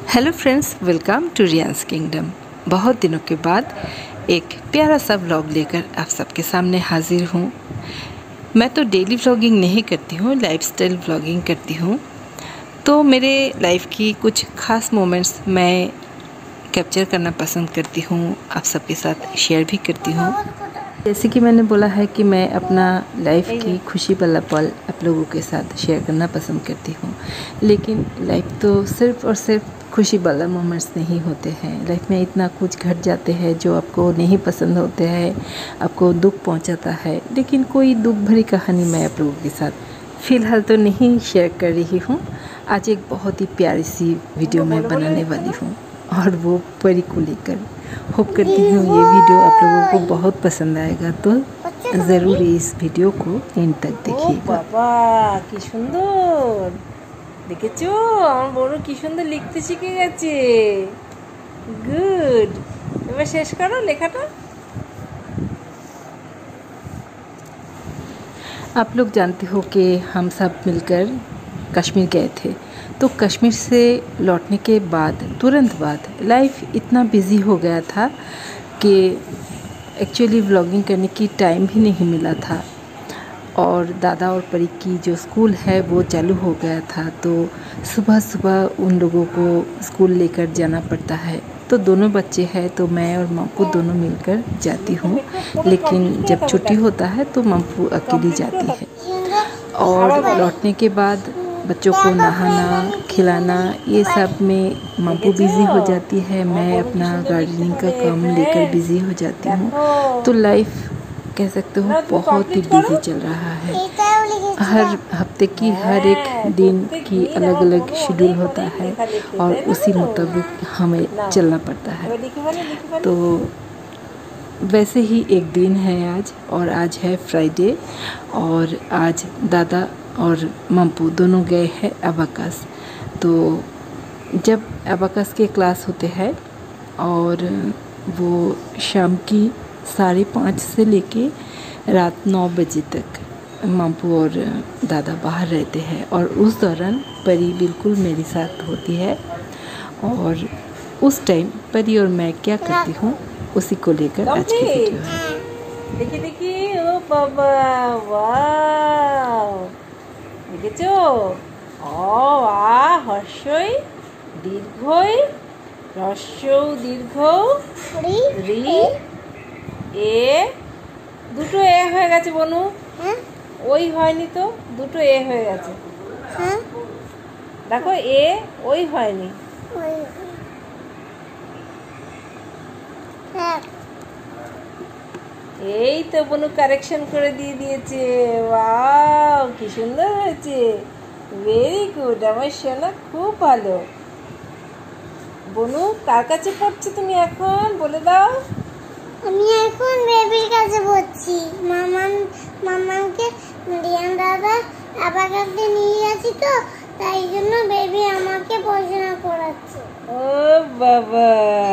Hello friends, welcome to रियांस kingdom. बहुत दिनों के बाद एक प्यारा सा व्लॉग लेकर आप सबके सामने हाजिर हूँ। मैं तो डेली व्लॉगिंग नहीं करती हूँ, लाइफस्टाइल व्लॉगिंग करती हूँ। तो मेरे लाइफ की कुछ ख़ास मोमेंट्स मैं कैप्चर करना पसंद करती हूँ, आप सबके साथ शेयर भी करती हूँ। जैसे कि मैंने बोला है कि मैं अपना लाइफ की खुशी वाला पल आप लोगों के साथ शेयर करना पसंद करती हूँ। लेकिन लाइफ तो सिर्फ़ और सिर्फ खुशी वाला मोमेंट्स नहीं होते हैं। लाइफ में इतना कुछ घट जाते हैं जो आपको नहीं पसंद होते हैं, आपको दुख पहुंचाता है। लेकिन कोई दुख भरी कहानी मैं आप लोगों के साथ फ़िलहाल तो नहीं शेयर कर रही हूँ। आज एक बहुत ही प्यारी सी वीडियो मैं बनाने वाली हूँ और वो परी को लेकर। होप करती हूँ ये वीडियो आप लोगों को बहुत पसंद आएगा, तो ज़रूर इस वीडियो को एंड तक देखिएगा। बाबा की सुंदर দেখেছো, আমার বড় কি সুন্দর লিখতে শিখে গেছে। গুড, এবার শেষ করো লেখাটা। आप लोग जानते हो कि हम सब मिलकर कश्मीर गए थे। तो कश्मीर से लौटने के बाद तुरंत बाद लाइफ इतना बिज़ी हो गया था कि एक्चुअली व्लॉगिंग करने की टाइम भी नहीं मिला था। और दादा और परी की जो स्कूल है वो चालू हो गया था, तो सुबह सुबह उन लोगों को स्कूल लेकर जाना पड़ता है। तो दोनों बच्चे हैं तो मैं और मम्पू दोनों मिलकर जाती हूँ। लेकिन जब छुट्टी होता है तो मम्पू अकेली जाती है। और लौटने के बाद बच्चों को नहाना खिलाना ये सब में मम्पू बिज़ी हो जाती है, मैं अपना गार्डनिंग का काम लेकर बिज़ी हो जाती हूँ। तो लाइफ कह सकते हो बहुत ही बिजी चल रहा है। हर हफ्ते की हर एक दिन की अलग अलग शेड्यूल होता है और उसी मुताबिक हमें चलना पड़ता है। तो वैसे ही एक दिन है आज, और आज है फ्राइडे, और आज दादा और मम्पू दोनों गए हैं अबाकस। तो जब अबाकस के क्लास होते हैं और वो शाम की 5:30 से लेके रात 9 बजे तक मम्पू और दादा बाहर रहते हैं। और उस दौरान परी बिल्कुल मेरे साथ होती है, और उस टाइम परी और मैं क्या करती हूँ उसी को लेकर आज की वीडियो है। देखिए देखिए, ओ बाबा, वाव, দেখেছো? ও আ হর্ষই দীর্ঘই হ্রস্বউ দীর্ঘ রি এ, দুটো এ হয়ে গেছে বনু। ওই হয়নি তো, দুটো এ হয়ে গেছে। দেখো এ ওই হয়নি। এই তো বনু কারেকশন করে দিয়ে দিয়েছে। ওয়াও, কি সুন্দর হয়েছে, ভেরি গুড। আমার সোনা খুব ভালো। বনু কার কাছে পড়ছো তুমি এখন, বলে দাও। আমি এখন বেবির কাছে পড়ছি। মামাকে রিয়ান দাদা আবাকাকে নিয়ে গেছি, তো তাই জন্য বেবি আমাকে পড়াশোনা করাচ্ছে। ও বাবা,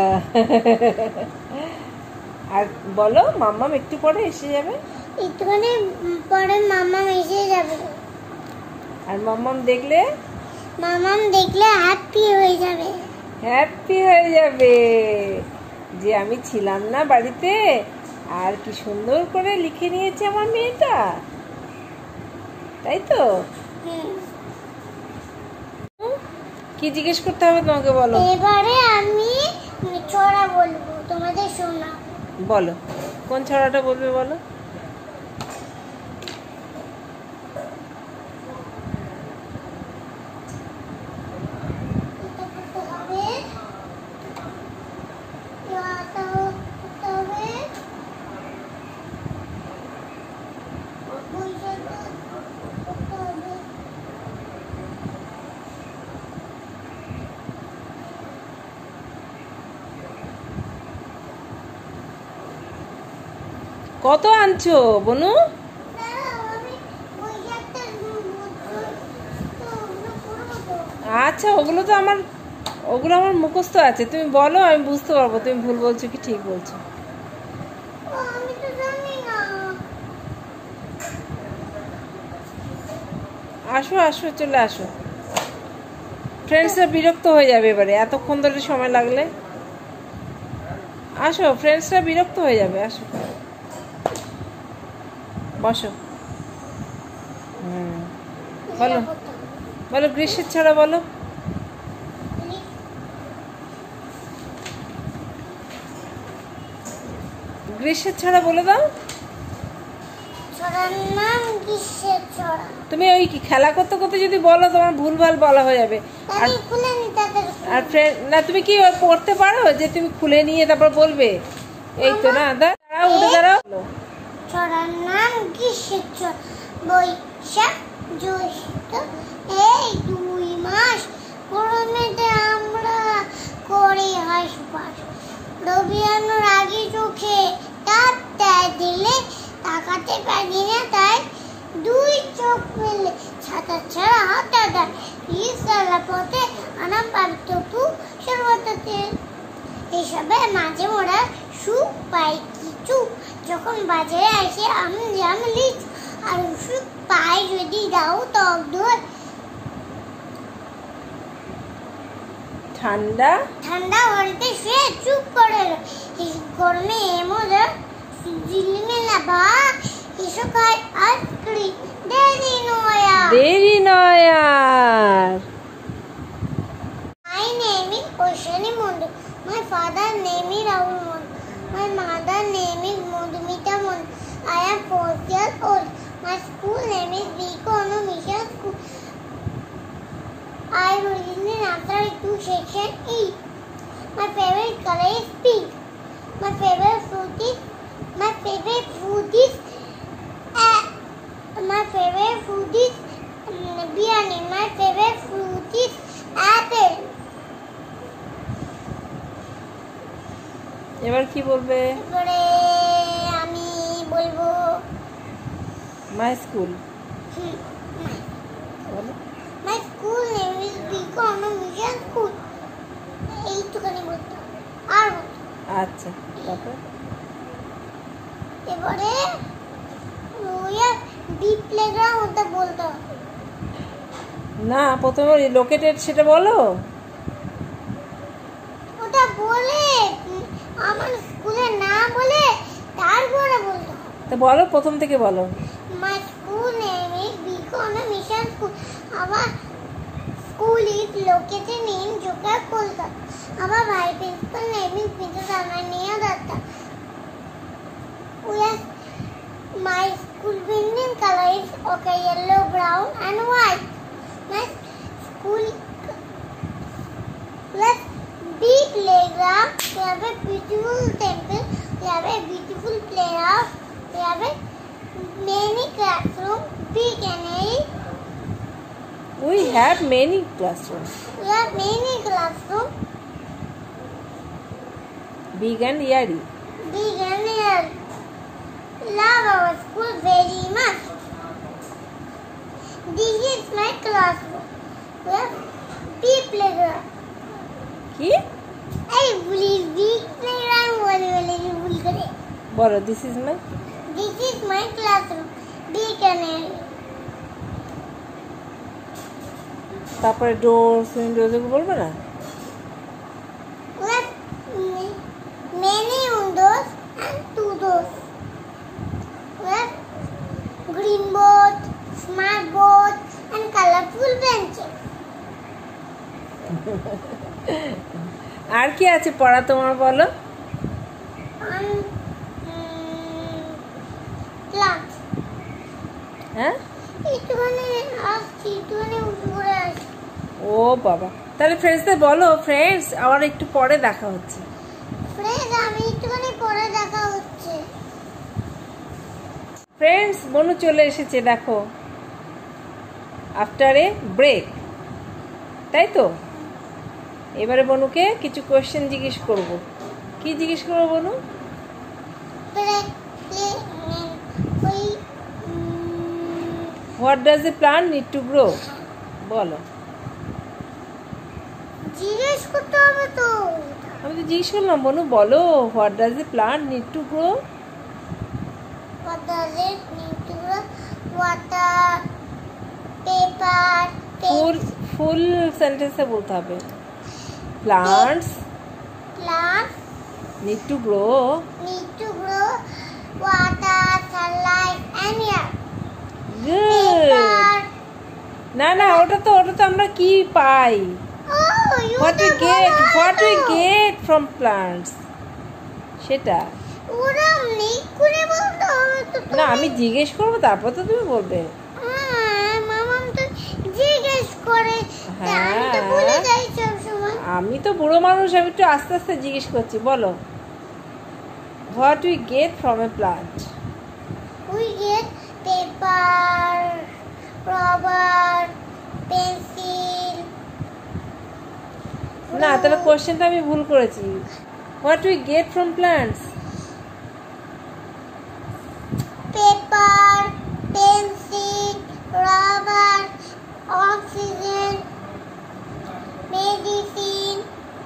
আর বলো মাম্মাম একটু পরে এসে যাবে। একটুখানি পরে মামাম এসে যাবে। আর মাম্মাম দেখলে হ্যাপি হয়ে যাবে। হ্যাপি হয়ে যাবে যে আমি ছিলাম না বাড়িতে, আর কি সুন্দর করে লিখে নিয়েছে আমার মেয়েটা, তাই তো? কি জিজ্ঞেস করতে হবে তোমাকে, বলো। এবারে আমি ছড়া বলবো, তোমাদের শোনা। বলো, কোন ছড়াটা বলবে বলো। কত আনছো বনু? আচ্ছা, ওগুলো আমার মুখস্থ আছে। তুমি বলো, আমি বুঝতে পারবো তুমি ভুল বলছো কি ঠিক বলছো। আসো আসো, চলে আসো। ফ্রেন্ডসরা বিরক্ত হয়ে যাবে এবারে এতক্ষণ ধরে সময় লাগলে। আসো, ফ্রেন্ডসরা বিরক্ত হয়ে যাবে, আসো বসো। বলো বলো গ্রীষ্মের ছড়া বলো। গ্রীষ্মের ছড়া বলে দাও। ছড়ার নাম গ্রীষ্মের ছড়া। তুমি ওই কি খেলা করতে করতে যদি বলো তোমার ভুলভাল বলা হয়ে যাবে। আর খুলে নি তাদের। আর ফ্রেন্ড না, তুমি কি পড়তে পারো যে তুমি খুলে নিয়ে তারপর বলবে? এই তো না, দাঁড়াও, উঠে দাঁড়াও। ছড়ার নাম গ্রীষ্মের ছড়া। বৈশাখ জ্যৈষ্ঠ এই 2 মাস গরমেতে আমরা করি হাসপাস। রবি রাগি চোখে তার দিলে তাকাতে পারি না, তাই 2 চোখ মেলে ছাতা ছাড়া হাতা দেয়। ইসালা পথে আনাম পাবিত তু সর্বতাতে। এসবে মাঝে মোড়া সুখ পাই কিছু, যখন বাজারে আসে আমি জামলি আর সুখ পাই যদি দাও টক দই। ঠান্ডা ঠান্ডা ঘরে শুয়ে চুপ করে গরমে এমরা জিলিমে না বা এসো খাই আইসক্রিম। দেরি নয় আর। My name is Oshani Mundu. My father name is Rahul Mundu. My mother name is Madhumita Mundu. I am 4 years old. My school name is Bikono Mission School. I originally answer to section E. My favorite color is pink. My favorite food is biryani. My favorite fruit is apple. এবার কি বলবে? এবারে আমি বলবো my school. My school name is বিকনো mission school. এইটুখানি বলতে আর আচ্ছা, তারপর এবারে বি প্লেগ্রাউন্ড ওটা বলতে হবে না, প্রথমে লোকেটেড সেটা বলো। ওটা বলে আমার স্কুলের নাম বলে তারপরে বলতে হবে। তা বলো, প্রথম থেকে বলো। মাই স্কুল নেম ইজ বিকনো মিশন স্কুল। আমার স্কুল ইজ লোকেটেড ইন জোকার কলকাতা। আমার ভাই প্রিন্সিপাল নেম ইজ মিসেস আমানিয়া Datta. My school building color is okay, yellow, brown and white. My school plus big playground. We have a beautiful temple. We have a beautiful playhouse. We have a many classroom, big and airy. We have many classrooms. We have many classroom, Big and airy. big and airy. Love our school very much. This is my classroom. We have big playground. কি এই big playground বলে ভুল করে। বলো, this is my. This is my classroom. Big and airy. তারপরে doors windows এগুলো বলবে না? We have many windows and 2 doors. We have green board, smart board and colorful benches. আর কি আছে পড়া তোমার, বলো। And plants. হ্যাঁ, একটুখানি আসছি, একটুখানি উঠে করে আসছি। ও বাবা, তাহলে ফ্রেন্ডসদের বলো, ফ্রেন্ডস আবার একটু পরে দেখা হচ্ছে। ফ্রেন্ড আমি একটুখানি পরে দেখা হচ্ছে। ফ্রেন্ডস বনু চলে এসেছে, দেখো, আফটার এ ব্রেক, তাই তো। এবারে বনুকে কিছু কোয়েশ্চেন জিজ্ঞেস করব। কি জিজ্ঞেস করবো বনু? What does a plant need to grow, বলো। জিজ্ঞেস করতে হবে তো। আমি তো জিজ্ঞেস করলাম, বনু বলো, what does a plant need to grow? What does it need to grow? Water, paper, full, full সেন্টেন্সে বলতে হবে। Plants Plants need to grow need to grow water, sunlight, and air. good Paper. না না ওটা তো আমরা কি পাই Oh, you what we get from plants সেটা ওরা নেই করে বলতে হবে তো না আমি জিজ্ঞেস করবো তারপর তো তুমি বলবে মামাম তো জিজ্ঞেস করে তা আমি তো হ্যাঁ। ভুলে যাই সব সময়। আমি তো বুড়ো মানুষ আমি একটু আস্তে আস্তে জিজ্ঞেস করছি বলো what we get from a plant We get paper, rubber, pencil. না তাহলে কোশ্চেনটা আমি ভুল করেছি what we get from plants Paper, pencil, rubber, oxygen, medicine,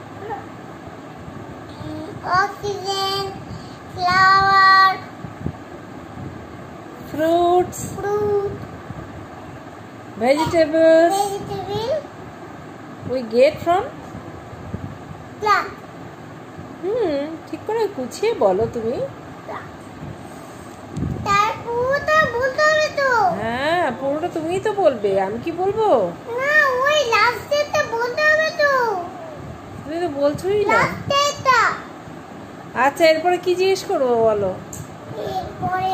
oxygen, flower, fruits fruit, vegetables vegetable, we get from plant. ঠিক করে গুছিয়ে বলো তুমি তার পুরোটা বলতে হবে তো। হ্যাঁ পুরোটা তুমিই তো বলবে আমি কি বলবো না ওই লাস্টেরটা বলতে হবে তো। তুমি তো বলছোই না লাস্টেরটা। আচ্ছা এরপরে কি জিজ্ঞেস করবো বলো এরপরে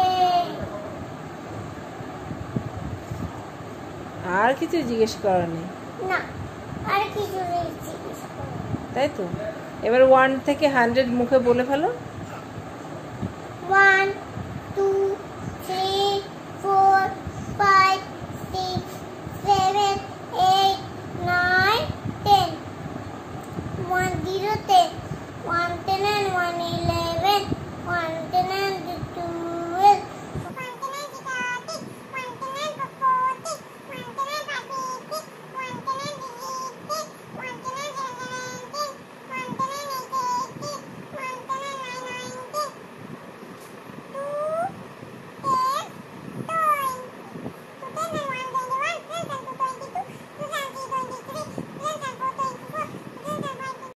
আর কিছু জিজ্ঞেস করার নেই না আর কিছু নেই জিজ্ঞেস করো। তাই তো এবার 1 থেকে 100 মুখে বলে ফেলো 1 2 3 4 5 6 7 8 9 10 1 0 10 1 10 and 1 11 1 10 and